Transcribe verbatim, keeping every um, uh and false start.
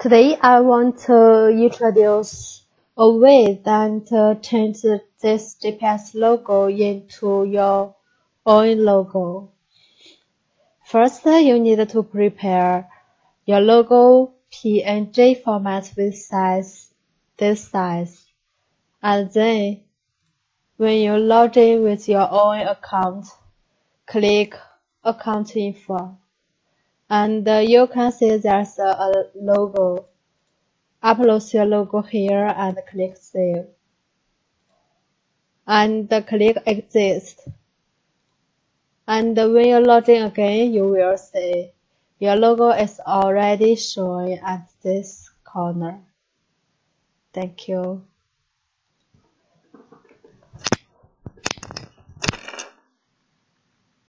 Today I want to introduce a way that uh, change this G P S logo into your own logo. First, you need to prepare your logo P N G format with size this size. And then, when you log in with your own account, click Account Info. And uh, you can see there's a, a logo. Upload your logo here and click Save. And click Exit. And when you log in again, you will see your logo is already showing at this corner. Thank you.